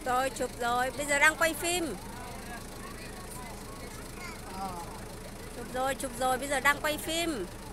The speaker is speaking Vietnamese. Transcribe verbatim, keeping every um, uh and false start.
rồi, chụp rồi, bây giờ đang quay phim. Chụp rồi, chụp rồi, bây giờ đang quay phim.